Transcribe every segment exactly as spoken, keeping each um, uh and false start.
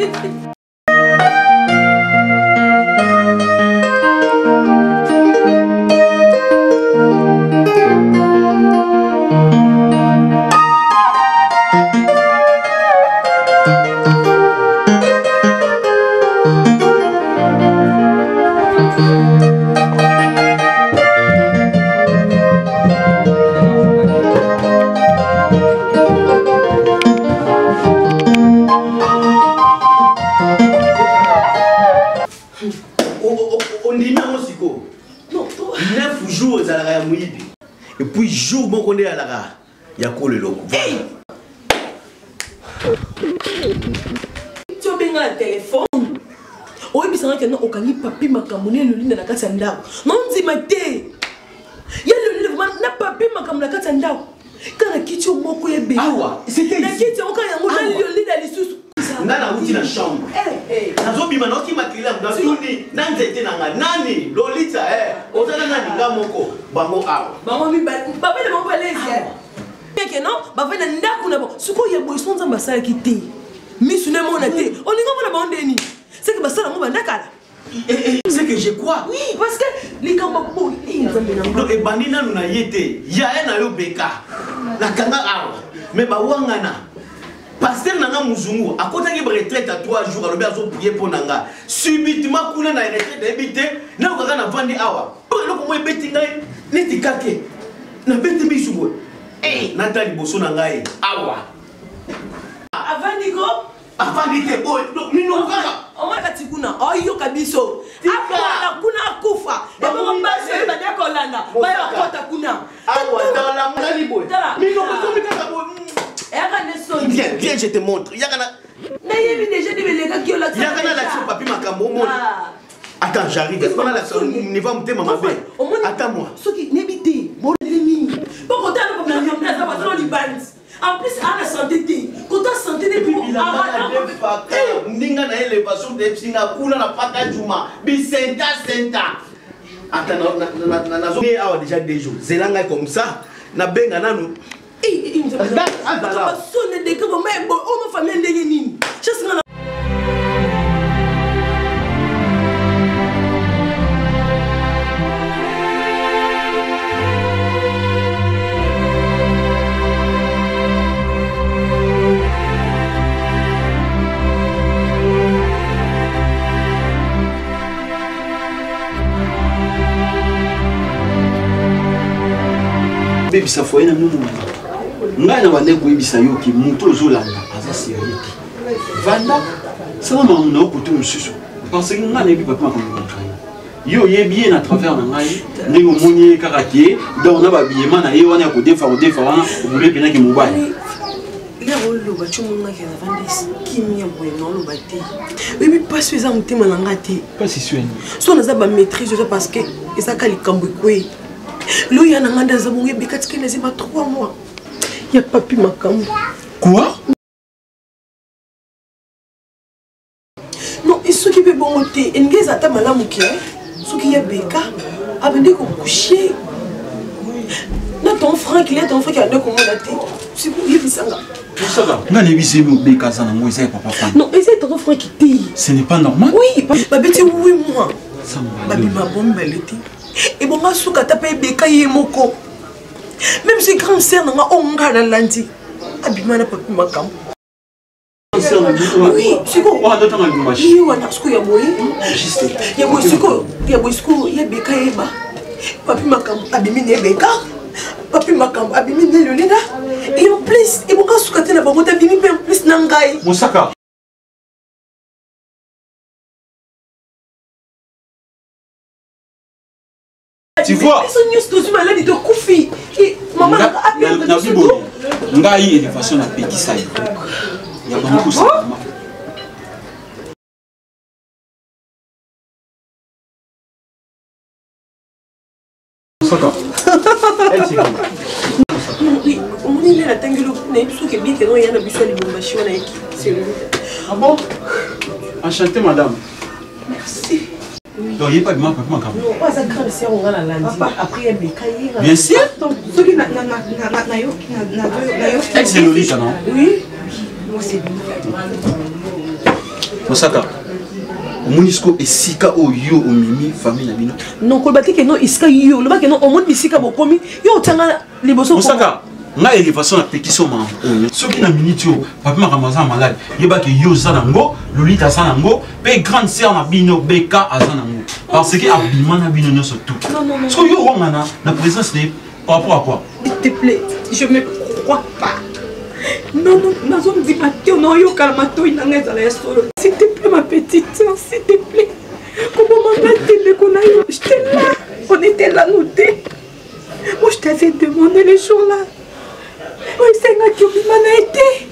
Et puis jour bon qu'on est à la rare, il y a quoi le logo. Tu as bien un téléphone. Oui, mais c'est vrai que non, on a papi makamone le lit de la katsanda. Non, dis ma té. Il y a le lit na papi makamone la katsanda. Quand la kitty au moko yebe. Ah ouais, c'était la kitty au quand il y a un le lit dans les sous. Nana outi na chambre. Eh eh. Nazo bima no ki makila na tuni. Nanzete nanga nani Lolita eh. Ozana nani ngamoko bango awa. Bango mi ba ba le bango lezi. Que non, ba va na ndako na bo. Suko ya boy sonza mbasa kiti. Mi sune mona te. Olinga mona ba ondeni. C'est que basa na mo ba ndakala. Eh eh, c'est que je crois. Oui, parce que les gamba boy, ils ont bien. Non, et banina nous na yete. Ya na yo beka. La kanga awa. Mais ba wangana. Pasteur nanga muzungu akota ki retraite à trois jours alobi azo prier pour nanga subitement kuna na retraite débité na okaka na vandi awa loko mo ebeti ngai neti kake na beti bisugo eh natali boso na ngai awa avandi ko avandi te boy mino kaka o ma katikuna oyo kabiso akona kuna kufa ba mo mbase ba dako landa ba ya kota kuna awa dans la mali boy mino ko mi kaka boy. Viens, viens, je te montre. Yakana. Yakana l'action papi makambo. Attends, j'arrive. Est-ce qu'on a l'action? Ne va me dire maman. Attends-moi. Ce qui n'ébite, bon ennemi. Bon, quand on a un homme, ça va dans les bandes. En plus, à la santé, quand on a santé, des people. Ninga na élévation de Psinga, Kula na Paka Juma, Bisenta Senta. Attends, na na zone a déjà des jours. Zelanga comme ça. Na benga nanu. Eh, il me dit, ah, bah, là. Sonne des cas, mais bon, on m'a fait des nini. Je suis là. Baby, ça faut y aller, nous, nous. Ngai na bande koyebisa yo ki mutu ozolanda aza sérieux vanda sama mamuna okutu mususu parce que ngai nebi papa makambo yo yebi na travers na ngai ndenge omoni kaka kie donc na babiyema na ye wana ya kodefa kodefa wana obule pena ki mobali lero loba chumunga ke na vandisi kimia boye no loba te bebi passe eza mutema na nga te pas si sueni so na za ba maîtrise parce que eza kali kambo kwe lo ya na nganda za bonge bikatika na ziba trois mois. Il n'y a pas pu m'accommoder. Quoi? Non, il faut qu'il y ait bon thé. Il y a des malades qui sont qui y a béka. Avec des couchés. Non, ton frère qui est ton frère qui a deux commandes à thé. C'est pour lui qui s'en va. Ça va. Non, les bisous me béka ça non moi c'est papa. Non, et c'est ton frère qui thé. Ce n'est pas normal. Oui, babi tu oui moi. Babi ma bombe elle était. Et bon ma souka tape béka yemoko. Même si grand sœur n'a pas onga la lundi, abimana papi makam. Oui, c'est quoi? Oh, attends, attends, attends. Oui, on a ce qu'il y a boy. Juste. Il y a boy ce que, il y a boy ce que, il y a beka eba. Papi makam abimine beka. Papi makam abimine le leda. Et en plus, et mon gars soukate na babota bimi en plus nangai. Moussaka. Tu vois? Ils sont tous malades de Koufi. Maman a appelé de Koufi. Ngai élévation à petit ça. Il y a beaucoup ça. Saka. Elle c'est comme. Oui, on est là tangelo, mais tout que bien que non il y a na biso libombashi wana eki. C'est lui. Ah bon? Enchanté madame. Merci. Donc, il n'y a pas de mal pour moi. Non, pas ça grave, c'est on a la lundi. Après, il y a des cahiers. Bien sûr. Ce qui n'a na na na na yo na na yo. Elle c'est Lolita non? Oui. Moi c'est lui. Mosaka. Monisco et Sika o yo o mimi famille nabino. Non, ko bati ke non iska yo, le ba ke non o mon bisika bo komi yo tanga liboso. Mosaka, nga élévation na pétition ma. Ceux qui na minute yo, papa ma ramaza malade. Yeba ke yo za nango, Lolita za nango, pe grande sœur na bino Beka aza nango. Parce que habillement na bino surtout. Non non non. Parce que yo wangana na présence de par rapport à quoi? S'il te plaît, je me crois pas. Non, non, non, non, dis pas que non, yo calmato, il n'en est à la solo. S'il te plaît, ma petite soeur, s'il te plaît. Comment maman t'a qu'on a eu? J'étais là, on était là, nous deux. Moi, je t'avais demandé les jours-là. Oui, c'est un qui m'en a été.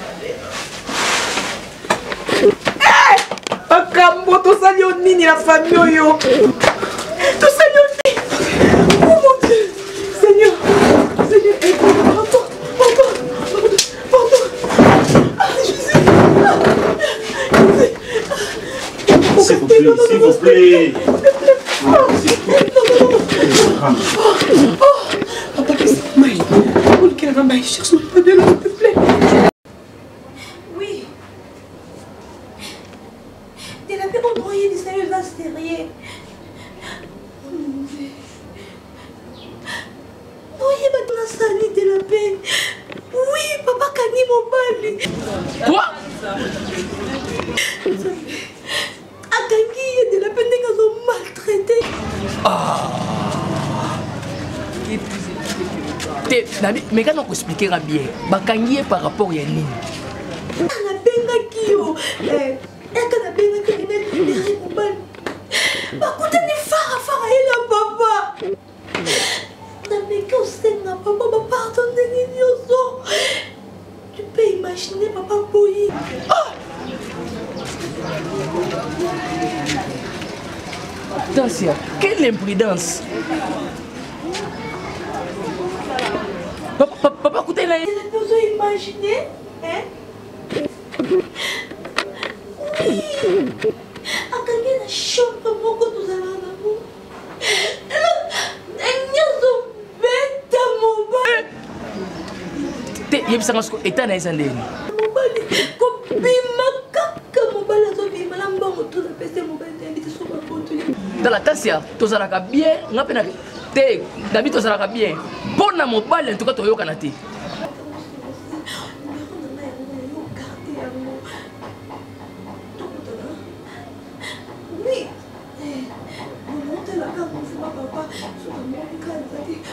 Hé! Pakambo, tout ça, yo nini, la famille, yo. Tout ça, yo nini. Oh mon Dieu. Seigneur, Seigneur, pardon, pardon, pardon. Ah, Jésus. S'il vous plaît, s'il vous plaît. Papa, qu'est-ce que c'est? Cherche-moi pas de l'eau, s'il te plaît. Oui. De la paix, on croyait des sérieux là, c'était rien. Oui, maintenant ça lit de la paix. Oui, papa Kani mon bali. Quoi? Akangi de la peine qu'ils ont maltraité. Ah. Mais quand on expliquer bien, Bakangi est par rapport à Yannick. On a benga kio. Eh, on a benga kio de la mon bali. Bakuta ni fara fara ila papa. Mais quand c'est na papa, pardonne les ignosos. Tu peux imaginer papa Boyi. Ah! Attention, quelle imprudence! Papa, papa, écoutez là. Tu as besoin d'imaginer, hein? Oui. À quelqu'un la chambre, moi quand nous allons en amour. Yebisanga état na ezandeni. Mobali ko bima kaka mobali zo bima la mbongo to na pese mobali nditi so ba ponto. Dans la tasia tozalaka bien ngapena te dabi tozalaka bien. Pona mobali en tout cas toyoka na te. Oui. Mon monte la carte mon papa sur mon carte ça dit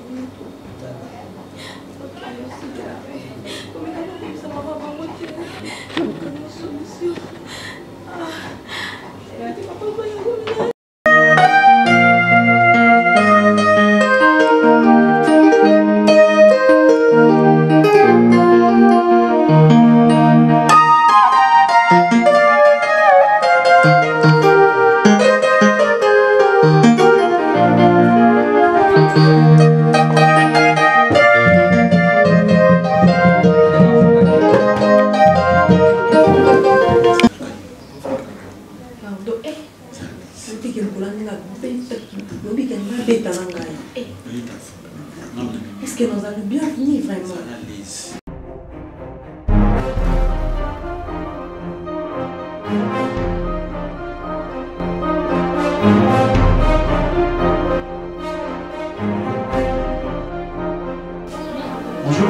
Est-ce que nous allons bien finir vraiment? Bonjour.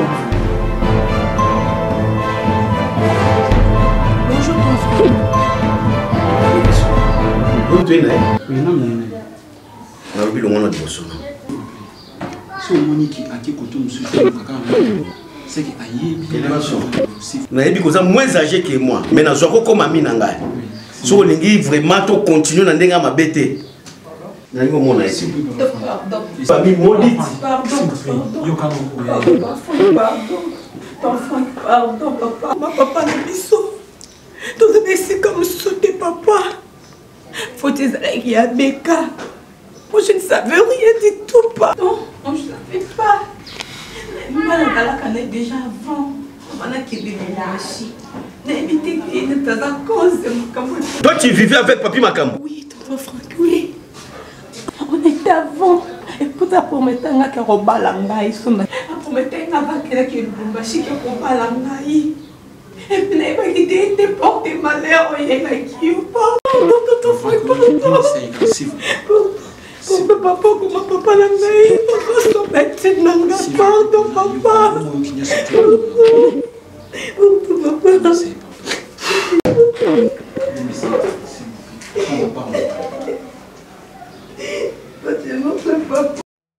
Bonjour ton frère. Bonjour, tu es là? Oui, non, mais. On a oublié le monde de Bosso. Si on m'a dit qu'il a été côté monsieur, c'est qu'il a eu élévation. Mais il est moins âgé que moi. Mais dans ce cas, comme Ami Nanga. Si on est vraiment tout continuer dans les ma bête. Nani mo mona ici. Famille maudite. Pardon, pardon, pardon, pardon, papa. Ma papa n'est biso. Tout le monde c'est comme sauter papa. Faut-il qu'il y a Beka. Moi je ne savais rien du tout, pardon. Non, je ne savais pas. Mais je déjà avant. Toi tu vivais avec Papi Makambo? Oui, tonton Franck, oui. On était avant. Et pour ça, pour mettre un gars qui a Pour mettre un gars qui a Lubumbashi qui a Et puis, il m'a quitté, il porté malheur, il m'a quitté. Pardon, pardon, pardon. Pardon, papa, comment papa l'a mis? Papa, son médecin n'a pas. Pardon, papa. Pardon, papa. Papa.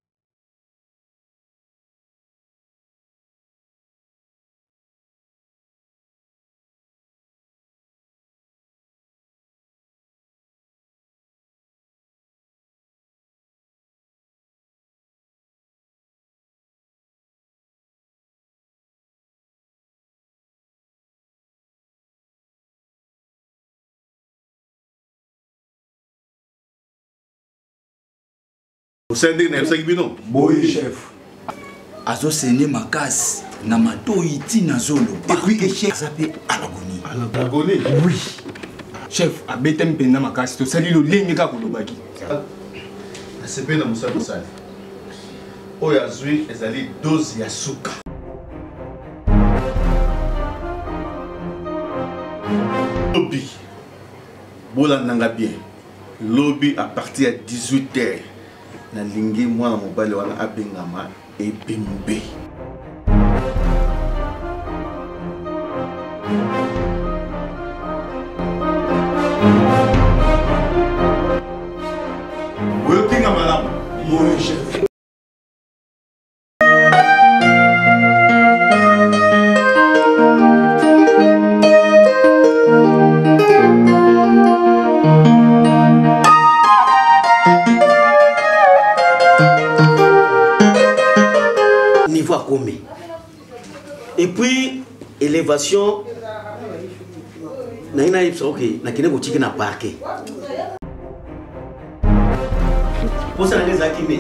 C'est un dégât, c'est un bino. Oui, chef. Azo sene makas na mato iti na zolo. Et puis le chef s'appelle Alagoni. Alagoni? Oui. Chef, a betem penda makas to sali lo lengi ka kolobaki. C'est bien dans Moussa Moussa. Oya zui ezali dose ya suka. Lobby. Bola nanga bien. Lobby à partir de dix-huit heures. Na lingi mwana mobali wana abengama ebembe. Wetinga malamu. Mon chef. Et puis, élévation, na ina ipsa ok, na kine boutique na parquet. Pour ça, les akimé.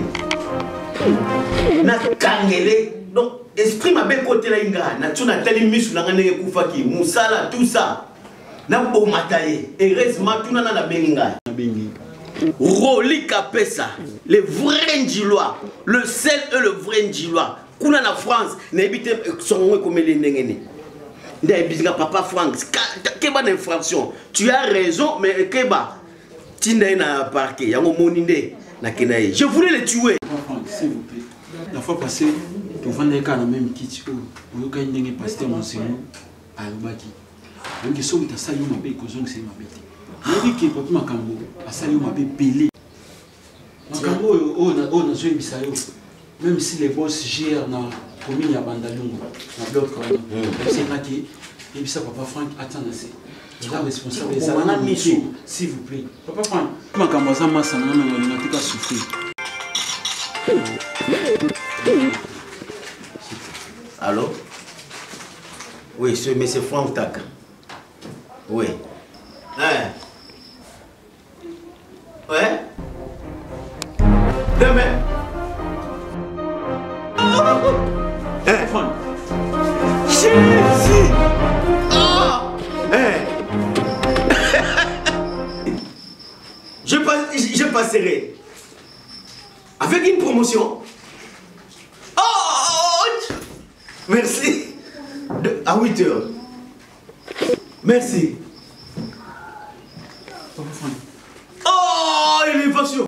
Na kangele, donc esprit m'a bien côté la inga, na tu na teli misu na ngane kufaki, musala tout ça. Na bo mataye, heureusement tout na na benga. Roli Kapesa, le vrai Ndjilois, le seul et le vrai Ndjilois. Kuna na France, n'habite son comme les nengene. N'habite papa France, keba d'infraction. Tu as raison, mais keba, tinda na parquet, yango moninde na kenaye. Je voulais le tuer. S'il vous plaît. La fois passée, tu vendais quand même kit où vous avez une pasteur mon seigneur à Lubaki. Donc ils sont à salut ma belle cause c'est ma bête. Je dis que papa Makambo a salut ma belle pelé. Makambo oh na oh na joué bisayo. Même si les boss gèrent dans la commune à Bandalungu, dans l'autre commune, c'est là qui et puis ça papa Franck attend assez. Il est responsable des amis. S'il vous plaît. Papa Franck, comment Kambaza massa na na na tika souffrir. Allô? Oui, c'est monsieur Franck Tak. Oui. Hein? Ouais? Demain. Hein? Franck. Jésus! Oh! Hein? je, passe, je passerai avec une promotion. Oh! Merci. De, à huit heures. Merci. Oh, élévation.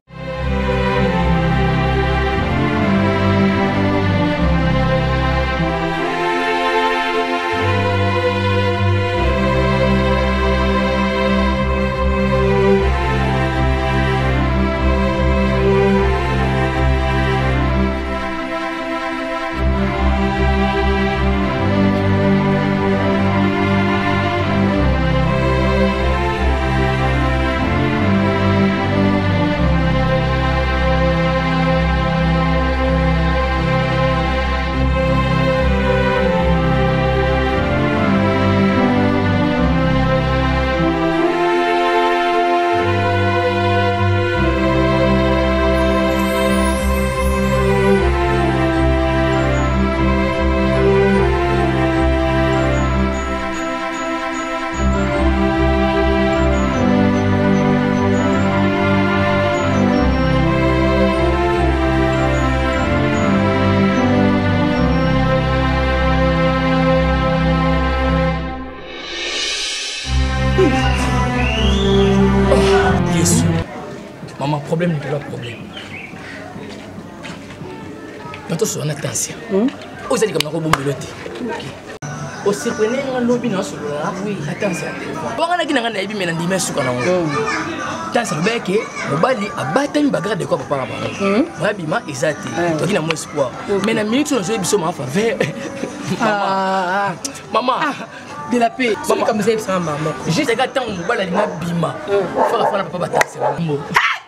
Maman, problème n'est pas problème. Maintenant, sur un attention. Vous allez comme un bon pilote. Au surprenant, on lobby dans ce là. Oui, attention. Bon, on a dit qu'on a dit mais on dit mais sur quand on. Tant ça veut dire que le bali a battu une bagarre de quoi papa papa. Moi bima exact. Donc il a mon espoir. Mais la minute on joue biso ma faveur. Ah maman. De la paix. Maman comme ça ça maman. Juste regarde tant on bala lina bima. Faut la faire papa battre c'est bon.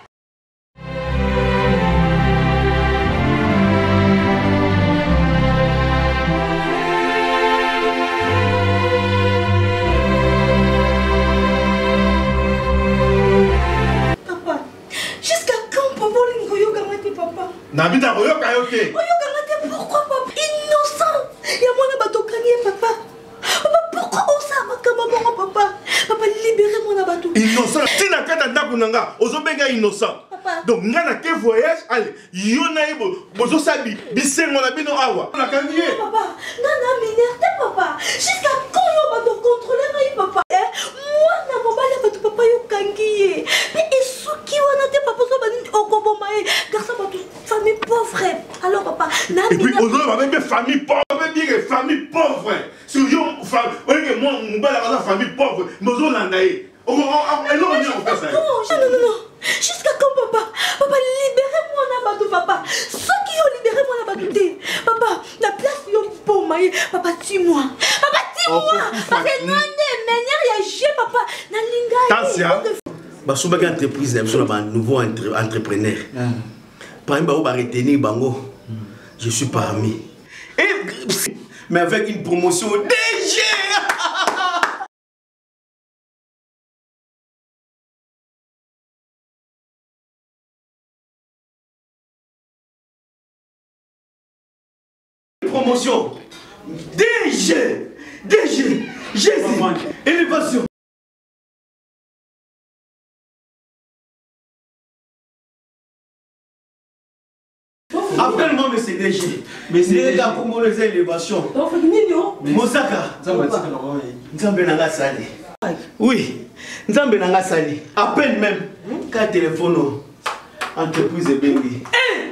Nabita Oyoka Yoke. Oyoka pourquoi papa? Innocent. Il y a mon abato gagné papa. Papa pourquoi on s'a makamama papa? Papa libérez mon abato. Innocent. Si na kata ndakunanga, ozobenga innocent. Donc ngana ke voyage allez, yona ibo bozo sabi bisengo na bino awa. Na kangiye. Papa, nana minerte papa. Jusqu'à quand on va te contrôler mai papa? Moi na mobile abato papa yo kangiye. Mais esuki wana te papa so bani okobo mai. Garçon ba famille pauvre. Alors papa, na et puis on va même famille pauvre, même dire famille pauvre. Sur yo famille, ouais moi mon bala la famille pauvre, mozo landaye. Oh oh oh, non on fait ça. Non non non. Jusqu'à quand papa? Papa libérez-moi na bateau papa. Ceux qui ont libéré moi na bateau. Papa, la place yo pour maï. Papa tue-moi. Papa tue-moi. Parce que non de manière ya j'ai papa na linga. Tansia. Ba souba ga entreprise na biso na nouveau entrepreneur. Parmi ba ba retenir bango. Je suis parmi. Et mais avec une promotion D G. Promotion D G D G Jésus élévation. Appelle-moi monsieur D G. Mais c'est là comment les élévations. Mosaka. Nzambe nanga sali. Oui, Nzambe nanga sali. Appelle même ka téléphone entreprise Bengi.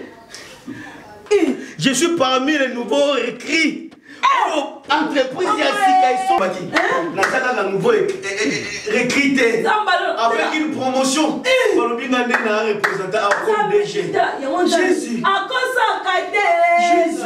Je suis parmi les nouveaux écrits. Oh, entreprise Yassika, ils sont bâtis. N'a un nouveau recruté avec une promotion. Pour le bien un représentant à D G. Jésus. À cause Jésus.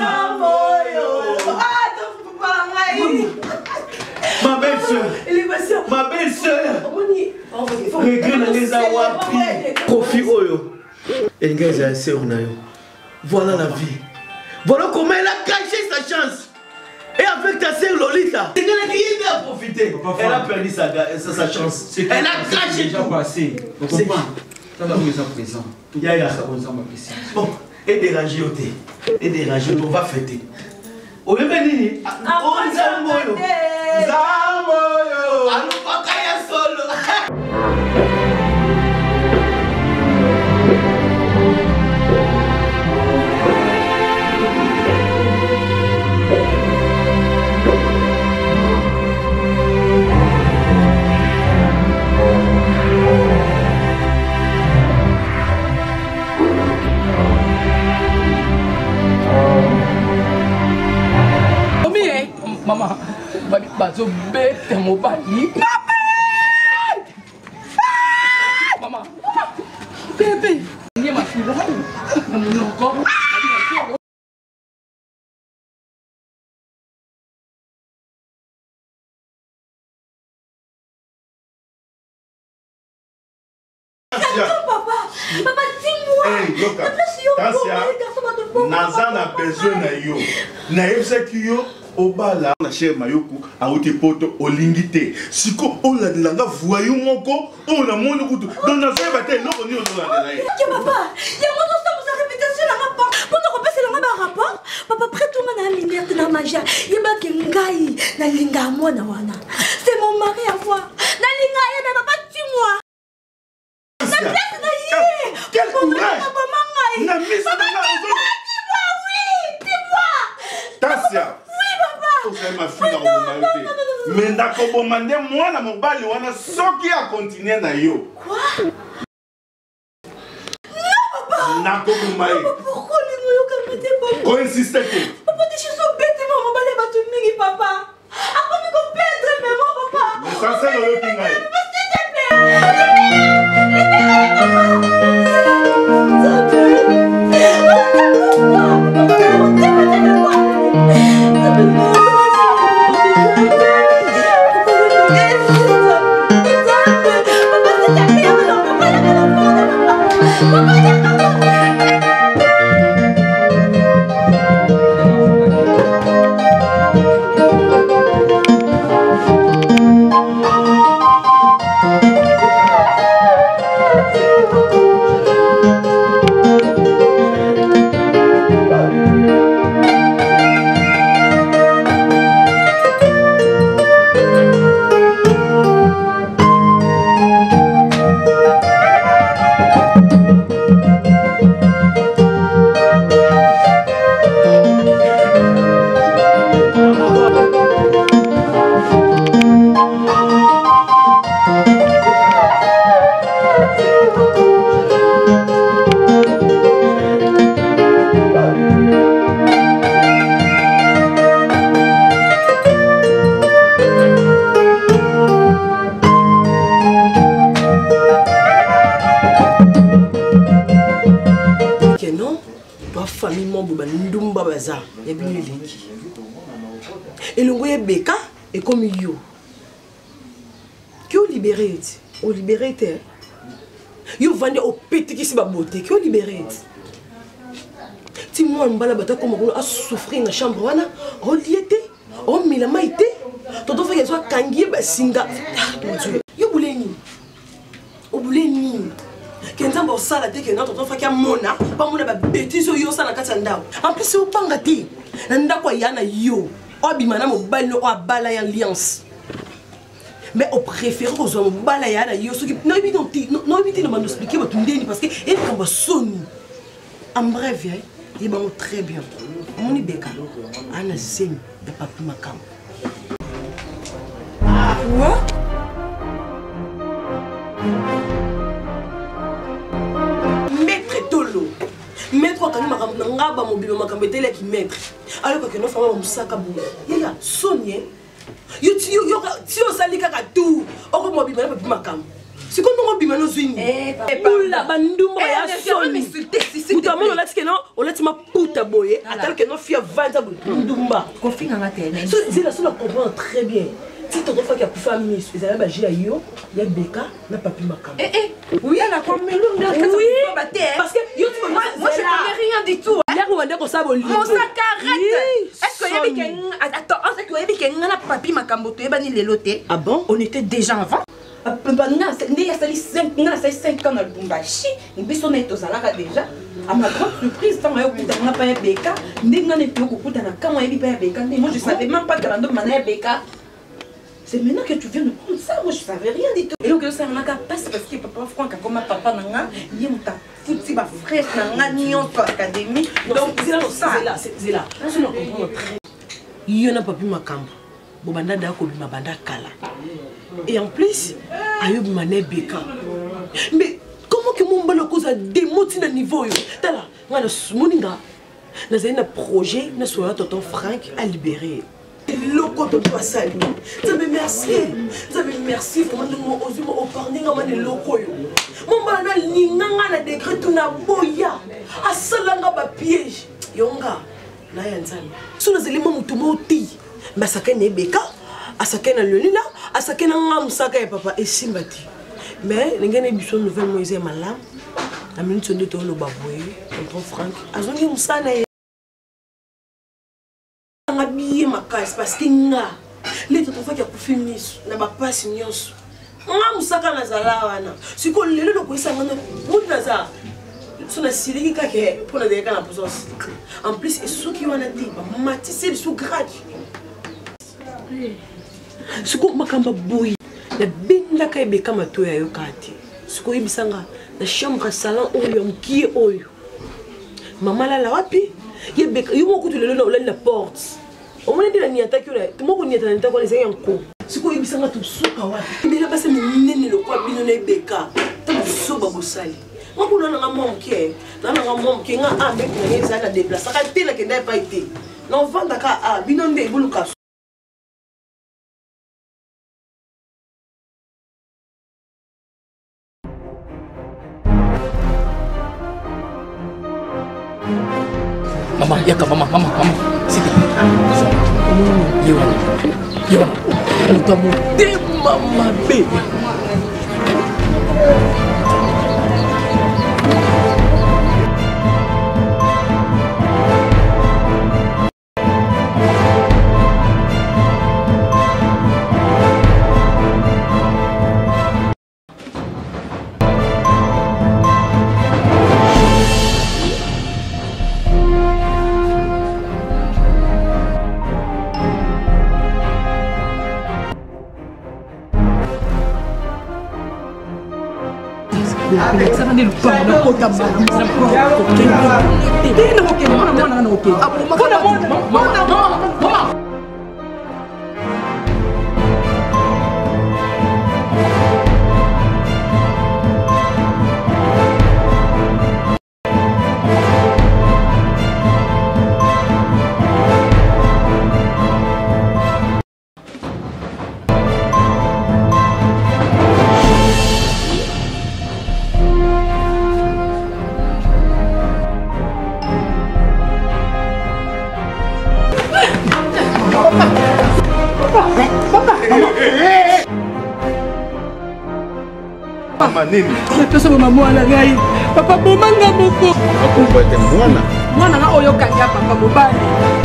Ma belle soeur. Ma belle soeur. Regarde les awapi. Kofi Oyo. Et les soeur Nayo. Voilà la vie. Voilà comment elle a caché sa chance. Et avec ta sœur Lolita, c'est qu'elle a rien à profiter. Elle a perdu sa, sa, sa chance. Elle a caché tout. Passé. Vous comprenez? Ça va vous en présent. Ya ya. Bon, et déranger au thé. Et déranger, on va fêter. On est venu. On Zamboyo. Zamboyo. Allô, Pakaya solo. Maman, bazo bête mon bali. Maman, bébé, il y a ma fille là. Mon corps. Papa, papa, dis-moi. Hey, Loka. Tansia, Naza n'a besoin de yo. Naïf qui yo. Obala na cher Mayoku a oti poto olingite siko ola de langa voyou moko on a mon kutu donc na fait bater loko ni ozola de là. Ya papa, ya mon dosto vous a répété la rapport. Pendant qu'on passe le rapport, papa prête tout na minerte na magia. Yeba kengai na linga mwana wana. C'est mon mari à moi. Na linga ya na papa dis-moi. Na place na yé. Quel courage. Na mise na dis-moi oui, dis-moi. Tansia. C'est ma fille dans mon mari. Mais d'accord, bon, mandé moi, na mon bali, on a ce qui a continué na yo. Quoi? nakokumaye. Pourquoi les moyens comme t'es papa? Ko insiste te. Papa t'es chez son bête maman balé ba tout mingi papa. Après me ko perdre maman papa. Mais ça c'est le kingai. S'il te et le goye beka et comme yo qui ont libéré au libéré yo vende au petit qui si ba beauté qui ont libéré ti moi mbala bata comme on a souffrir dans chambre wana on liete on mila maite toto fa yeso kangie ba singa mon dieu yo buleni o buleni kenza mbo sala te ke na toto fa kia mona pa mona ba bêtise yo sala kati ndao en plus o panga ti ndako yana yo obimana mobali no abala ya alliance mais au préféré aux hommes bala yana yo so ki no ebiti no ebiti no mando expliquer ba tundeni parce que elle kamba soni en bref il va très bien mon ibeka ana zeng de papi makam quoi maître tolo maître quand makam ngaba mobilo makam betele ki maître alors que no fama musaka bu ya sonia yo ti yo ti yo sali kaka tout oko mobilo papi makam si quand on bima no zwini eh pula bandumba ya soni mutamono on l'a dit que non on l'a dit ma puta boye attends que non fia vingt ans ndumba confie en atene so c'est la seule comprendre très bien si ton enfant qui a pu faire miss ils avaient bagi yo ya beka na papi makam eh eh oui elle a comme melou oui parce que yo tu moi moi je connais rien du tout là on va ça bon mon sac arrête est-ce que yebi ken attends est-ce que yebi ken na papi makam to yebani leloté ah bon on était déjà avant il y a cinq ans dans le Bumbashi, nous sommes déjà. À ma grande surprise, quand on a pas un béka, moi je savais même pas que la dame avait un béka. C'est maintenant que tu viens de prendre ça, moi je savais rien du tout. Et donc ça m'a passé parce que papa Franck a comme papa nanga, il m'a foutu ma frère nanga nion pour académie. Donc c'est là, c'est là, c'est là. Je ne comprends pas. Il y en a pas pu ma camp. Bobanda dako bima banda kala. Et en plus, ayob mané beka. Mais comment que mon balo cause a démoti na niveau yo? Tala, ngana moninga. Na zena projet na soya tonton Franck a libéré. Loko to toi sali. Ça me merci. Ça me merci comment nous osons au parninga mané loko yo. Mon balo na linganga na décret tout na boya. Asalanga ba piège. Yonga. Na yanzali. Sous les éléments mutumo ti. Masaka ne beka. Asake na lolila, asake na ngam saka ya papa et simbati. Mais l'engane biso nouvelle Moïse malam. La minute sonde to lo baboye, tonton Franck. Azongi musana ye. Nga biye makas parce que nga les tonton Franck ya kufinis na ba passe nyonso. Nga musaka na zala wana. Siko lelo lo koisa ngana mudna za. Sona siliki kake pour na deka na puissance. En plus et ceux qui wana ti ba matisi sous grade. Suko makamba boui na binda kai beka mato ya yokati suko ibisanga na chambre salon oyo mkie oyo mama la la wapi ye beka yo moko tulelo na la porte o mona ndila ni ataki ola moko ni atana ntako les yanko suko ibisanga to suka wapi bila basa minene lo kwa bino na beka ta so ba bosali Moi, pour nous, on a mon qui on a mon qui on a un mec qui est à déplacer. Ça a été là qui n'a pas été. Non, vend d'accord à binon de boulouka. Maman, yaka maman, maman, maman. C'est yo, yo, on t'a monté, maman, bébé. Ça va nous pas na kota ma na ko ke ke na ko ke na na na ko apo ma na mama Nini? Pesa mama mwana ngai. Papa bomanga moko. Akumba te mwana. Mwana nga oyo kanya papa mobali.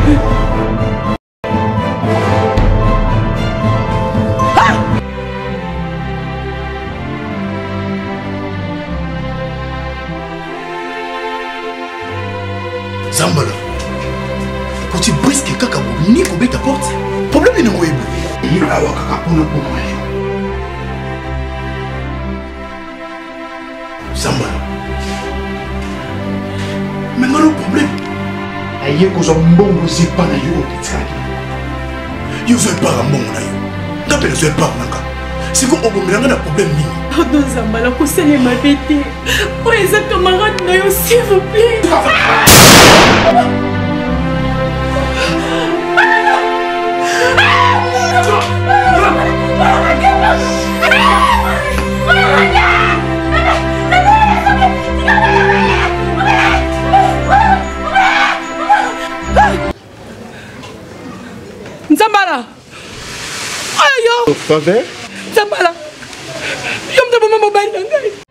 Zambala. Quand tu brisques kaka ni ko beta porte. Problème ni ngoyebu. Ni awa kaka pona pona. Zambala. Mais non, le problème, c'est que je ne sais pas si je ne sais pas si je ne sais pas si je ne sais pas si je ne sais pas. Pardon Zambala, c'est ma bête. Pour les camarades, s'il vous plaît. Zambala! Ayo! Faveur? Zambala! Yo me demande mon bail.